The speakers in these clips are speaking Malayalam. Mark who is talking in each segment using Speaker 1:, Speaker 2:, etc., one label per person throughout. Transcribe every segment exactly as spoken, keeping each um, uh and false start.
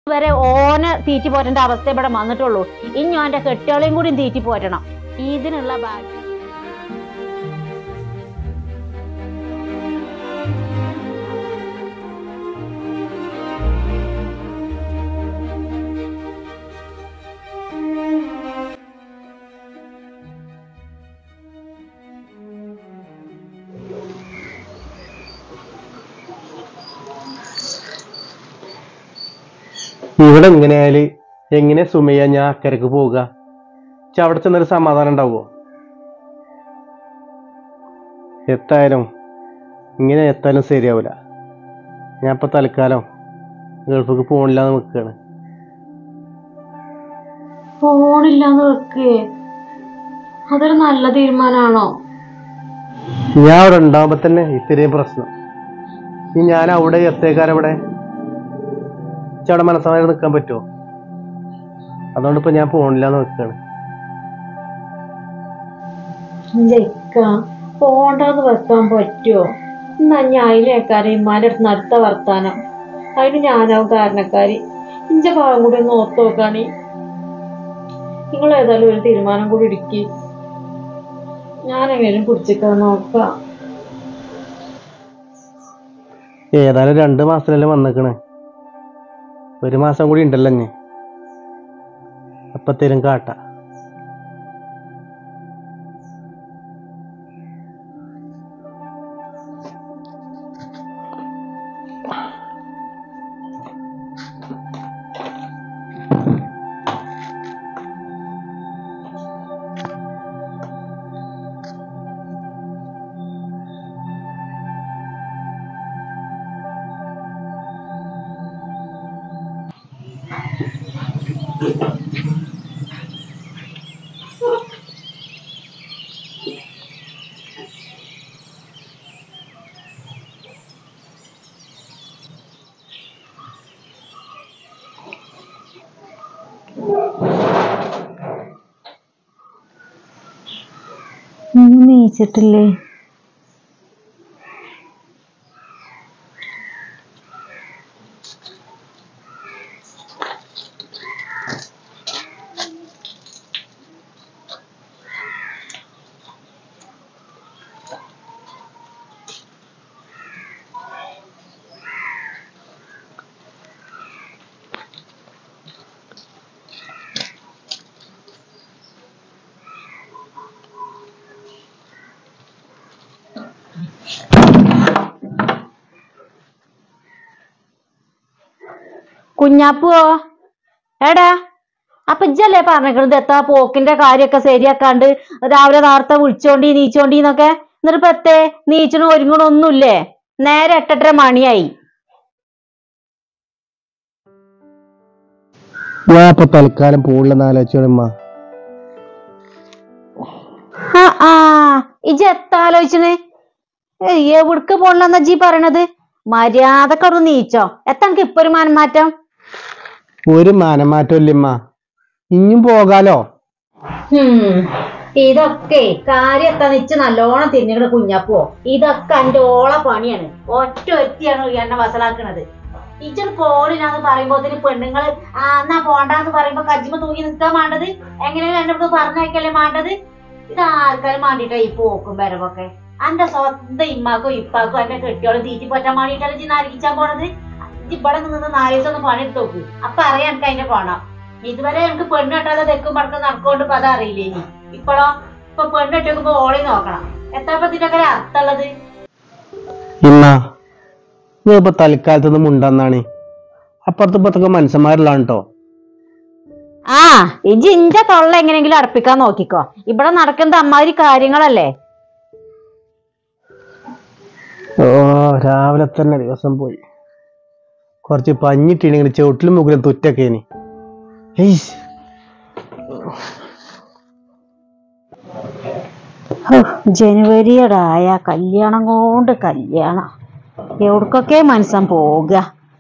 Speaker 1: വരെ ഓനെ തീറ്റി പോറ്റേണ്ട അവസ്ഥ ഇവിടെ വന്നിട്ടുള്ളൂ. ഇനി ഓന്റെ കെട്ടികളെയും കൂടി തീറ്റി പോറ്റണം. ഇതിനുള്ള ഭാഗ്യം
Speaker 2: ഇവിടെ എങ്ങനെയാല് എങ്ങനെ സുമയ്യ ഞാൻ അക്കരക്ക് പോവുക? അവിടെ ചെന്നൊരു സമാധാനം ഉണ്ടാവുമോ? എത്തായാലും ഇങ്ങനെ എത്താനും ശരിയാവില്ല. ഞാൻ ഇപ്പൊ തൽക്കാലം ഗൾഫിക്ക് പോണില്ലാന്ന് വെക്കാണ്.
Speaker 1: പോണില്ലാന്ന് വെക്കേ? അതൊരു നല്ല തീരുമാനമാണോ?
Speaker 2: ഞാൻ അവിടെ ഉണ്ടാവുമ്പോ തന്നെ ഇത്രയും പ്രശ്നം. ഇനി ഞാൻ അവിടെ എത്തേക്കാരവിടെ അവിടെ മനസ്സമായിട്ട് നിൽക്കാൻ പറ്റുമോ? അതുകൊണ്ട് ഇപ്പൊ ഞാൻ പോണില്ലാന്ന് വെക്കാണ്.
Speaker 1: പോണ്ടെന്ന് വെക്കാൻ പറ്റുമോ? എന്നാ ഞാൻ അതിലേക്കാരെ ഇമ്മാന്റെ അടുത്ത് അടുത്ത വർത്താനം. അതിന് ഞാനാവും കാരണക്കാരി. ഇഞ്ച ഭാഗം കൂടി ഒന്ന് ഓർത്ത് നോക്കാണി. നിങ്ങൾ ഏതായാലും ഒരു തീരുമാനം കൂടി ഇടുക്കി. ഞാനെങ്ങനെയും പിടിച്ചിക്കാൻ നോക്കാം.
Speaker 2: ഏതായാലും രണ്ടു മാസത്തിലല്ലേ വന്നേക്കണേ. ഒരു മാസം കൂടി ഉണ്ടല്ലോ ഞാൻ. അപ്പത്തേലും കാട്ട.
Speaker 1: നീച്ചിട്ടില്ലേ? കുഞ്ഞാപ്പുവോ? എടാ, അപ്പൊ ഇജ്ജല്ലേ പറഞ്ഞിട്ട് എത്താ പോക്കിന്റെ കാര്യമൊക്കെ ശരിയാക്കാണ്ട് രാവിലെ നേരത്തെ വിളിച്ചോണ്ടി നീച്ചോണ്ടിന്നൊക്കെ. എന്നിട്ട് ഇപ്പൊ എത്തേ നീച്ചണോ ഒരുങ്ങണോ ഒന്നുമില്ലേ? നേരെ എട്ടെട്ടര മണിയായി.
Speaker 2: ഞാൻ ഇപ്പൊ തൽക്കാലം പോണില്ലെന്ന് ആലോചിച്ചോളമ്മ.
Speaker 1: ആ ആ ഇജ്ജ് എത്താലോചിച്ചണ്? എവിടക്ക് പോണില്ലെന്നാ ജി പറയണത്? മര്യാദക്കൊരു നീച്ചോ. എത്താ എനിക്ക് ഇപ്പൊ ഒരു മാനമാറ്റം?
Speaker 2: ഒരു മാനമാറ്റം ഇല്ലമ്മ. ഇനിയും പോകാലോ.
Speaker 1: ഇതൊക്കെ കാര്യം എത്താ നിച്ച് നല്ലോണം തിരിഞ്ഞിട്ട് കുഞ്ഞാപ്പോ. ഇതൊക്കെ എന്റെ ഓള പണിയാണ്. ഒറ്റ ഒറ്റയാണ് എന്നെ വസലാക്കണത്. ഇജ്ജ് പോണില്ലാന്ന് പറയുമ്പോത്തിന് പെണ്ണുങ്ങള് ആ എന്നാ പോണ്ടാന്ന് പറയുമ്പോ കജ്ജിമ തൂങ്ങി നിൽക്കാൻ വേണ്ടത്. എങ്ങനെയാണ് എന്നെ അടുത്ത് പറഞ്ഞേക്കല്ലേ വേണ്ടത്? ഇത് ആർക്കാരും വേണ്ടിട്ടാ ഈ പോക്കും വരവൊക്കെ. എന്റെ സ്വന്തം ഇമ്മാക്കും ഇപ്പാക്കും എന്റെ കെട്ടിയോളം തീറ്റി പറ്റാൻ വേണ്ടിയിട്ടല്ല ഇജ്ജ് നരകിച്ചാൻ പോണത്. ഇവിടെ നിന്ന് നാല് ദിവസം ഒന്ന് പണിയെടുത്ത് നോക്ക്. അപ്പൊ അറിയാം എനിക്ക് അതിന്റെ പോണം. ഇതുവരെ എനിക്ക് പെണ്ണ് കെട്ടാതെ തെക്കും പടക്കം നടക്കൊണ്ട് ഇപ്പൊ അതറിയില്ലേ. ഇനി ഇപ്പോഴോ ഇപ്പൊ പെണ്ണ് കെട്ടിയോക്കുമ്പോ ഓളി നോക്കണം. എത്രപ്പത്തിനൊക്കെ അർത്ഥമുള്ളത്?
Speaker 2: ഇപ്പൊ തൽക്കാലത്തൊന്നും മുണ്ടെന്നാണ്. അപ്പുറത്ത് ഇപ്പത്തൊക്കെ മനുഷ്യന്മാരിലാണ് കേട്ടോ.
Speaker 1: ആ ഇജ്ജ് ഇഞ്ച തൊള്ള എങ്ങനെയെങ്കിലും അടപ്പിക്കാൻ നോക്കിക്കോ. ഇവിടെ നടക്കുന്നത് അമ്മാതിരി കാര്യങ്ങളല്ലേ.
Speaker 2: ഓ രാവിലെ തന്നെ ദിവസം പോയി. കുറച്ച് പഞ്ഞിട്ടിങ്ങനെ ചുവട്ടിലും മുകളിലും തുറ്റൊക്കെ ഇനി.
Speaker 1: ജനുവരിയുടായ കല്യാണം കൊണ്ട് കല്യാണം. എവിടക്കൊക്കെ മനസ്സൻ പോവുക.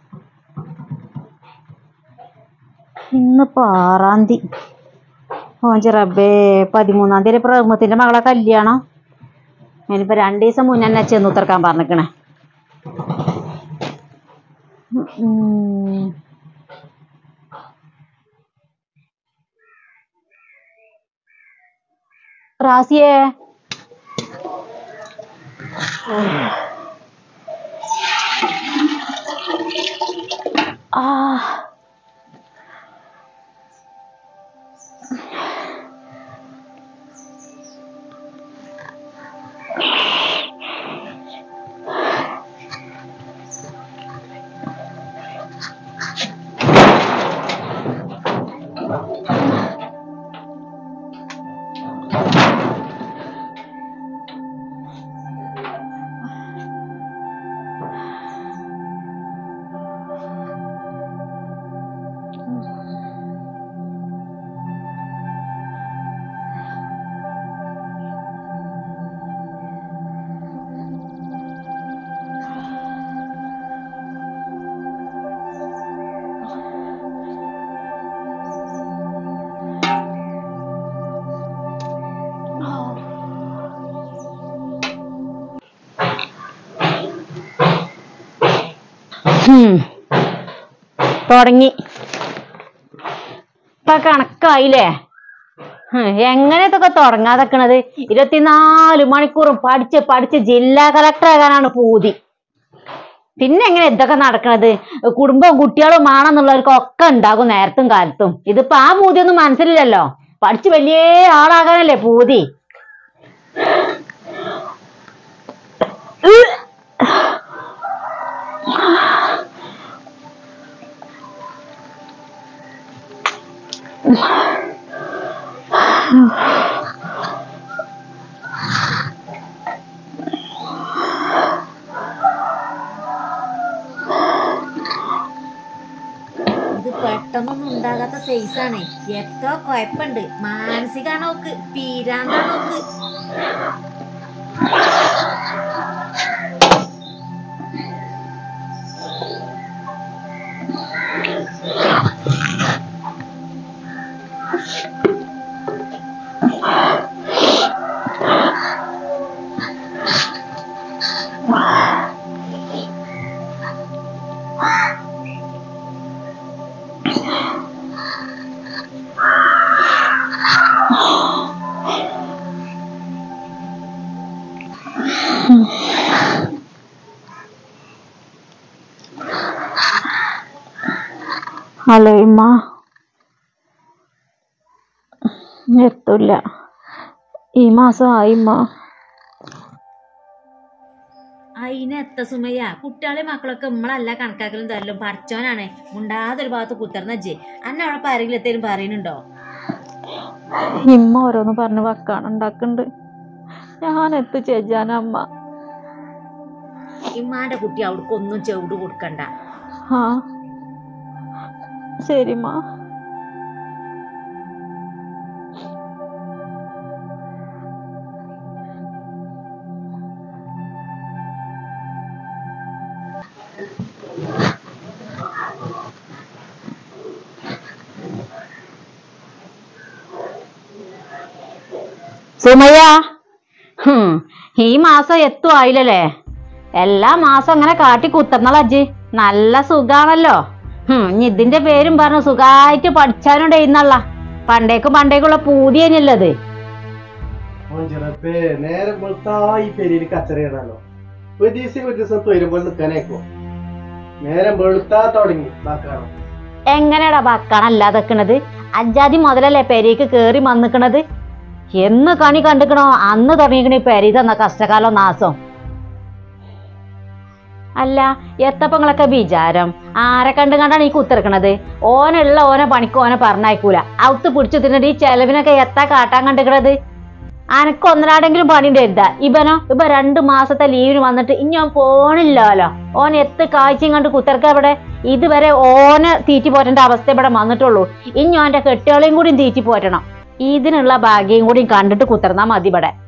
Speaker 1: ഇന്നിപ്പോ ആറാം തീയതി. ഓഞ്ചി റബ്ബേ, പതിമൂന്നാം തീയതി ഇപ്പൊ റഹ്മത്തിന്റെ മകളെ കല്യാണം. ഞാനിപ്പോ രണ്ടു ദിവസം മുന്നേ തന്നെ ചെന്ന് ഉത്തർക്കാൻ പറഞ്ഞിക്കണേ. റാസിയേ ആ തുടങ്ങി ഇപ്പൊ കണക്കായില്ലേ? എങ്ങനെ ഇതൊക്കെ തുടങ്ങാതെക്കണത്? ഇരുപത്തിനാല് മണിക്കൂറും പഠിച്ച് പഠിച്ച് ജില്ലാ കളക്ടർ ആകാനാണ് പൂതി. പിന്നെ എങ്ങനെ ഇതൊക്കെ നടക്കണത്? കുടുംബവും കുട്ടികളും ആണെന്നുള്ളവർക്കൊക്കെ ഉണ്ടാകും നേരത്തും കാലത്തും. ഇതിപ്പോ ആ പൂതിയൊന്നും മനസ്സിലില്ലല്ലോ. പഠിച്ച് വലിയ ആളാകാനല്ലേ പൂതി.
Speaker 3: ഇത് പെട്ടെന്നൊന്നും ഉണ്ടാകാത്ത സൈസാണ്. എത്ര കുഴപ്പമുണ്ട്. മാനസികാണ് നോക്ക്, പീരാന്താണ് നോക്ക്.
Speaker 1: ഹലോ ഇമ്മ, എത്തില്ല. ഈ മാസം ആയിമ്മ.
Speaker 3: അതിനെത്ത സുമയ്യ, കുട്ടികളെ മക്കളൊക്കെ നമ്മളല്ല കണക്കാക്കലും തരലും പഠിച്ചോനാണ്. മുണ്ടാതൊരു ഭാഗത്ത് കുത്തിർന്നജ്ജ്. അന്നെ അവിടെ ആരെങ്കിലും എത്തേലും പറയുന്നുണ്ടോ?
Speaker 1: ഇമ്മ ഓരോന്ന് പറഞ്ഞ് വക്കാണ് ഉണ്ടാക്കുന്നുണ്ട്. ഞാൻ എത്തു ചേച്ചാനമ്മ.
Speaker 3: ഇമ്മാന്റെ കുട്ടി അവിടക്കൊന്നും ചെവിട് കൊടുക്കണ്ട.
Speaker 1: ആ ശരിമ്മ. സുമയ്യ, ഈ മാസം എത്തും ആയില്ലല്ലേ? എല്ലാ മാസം അങ്ങനെ കാട്ടി കുത്തർന്നളജ്ജ്. നല്ല സുഖാണല്ലോ. ഉം ഇനി ഇതിന്റെ പേരും പറഞ്ഞു സുഖായിട്ട് പഠിച്ചാനും ചെയ്യുന്നള്ള. പണ്ടേക്കും പണ്ടേക്കുള്ള പൂതി തന്നെയല്ലത്.
Speaker 2: നേരം വെളുത്താ ഈ പെരിയിൽ കച്ചറയാണല്ലോ. ഒരു ദിവസം ഒരു ദിവസം തൊരുമ്പോൾ നിൽക്കാനേക്കോ. നേരം വെളുത്താ തുടങ്ങി ബാക്കാണോ.
Speaker 1: എങ്ങനെയാടാ ബാക്കാണല്ലാതെക്കണത്? അജാതി മുതലല്ലേ പെരേക്ക് കേറി വന്നിക്കണത്. എന്ന് കണി കണ്ടിക്കണോ അന്ന് തുടങ്ങിക്കണ പെരി തന്ന കഷ്ടകാലം നാസം. അല്ല, എത്തപ്പങ്ങളൊക്കെ വിചാരം ആരെ കണ്ടു കണ്ടാണ് ഈ കുത്തിറക്കണത്? ഓനുള്ള ഓനെ പണിക്ക് ഓനെ പറഞ്ഞയക്കൂല. ഔത്ത് പിടിച്ചു തിന്നിട്ട് ഈ ചെലവിനൊക്കെ എത്താ കാട്ടാൻ കണ്ടിക്കണത്? അനക്ക് ഒന്നരാടെങ്കിലും പണി ഉണ്ടായിരുതാ. ഇവനോ ഇപ്പൊ രണ്ടു മാസത്തെ ലീവിന് വന്നിട്ട് ഇനി ഓൻ പോണില്ലല്ലോ. ഓൻ എത്ത് കാഴ്ചയും കണ്ട് കുത്തിറക്ക ഇവിടെ. ഇതുവരെ ഓനെ തീറ്റി പോറ്റേണ്ട അവസ്ഥ ഇവിടെ വന്നിട്ടുള്ളൂ. ഇനി ഓന്റെ കെട്ടുകളെയും കൂടി തീറ്റി പോറ്റണം. ഇതിനുള്ള ഭാഗ്യം കൂടി കണ്ടിട്ട് കുത്തിർന്നാ മതി ഇവിടെ.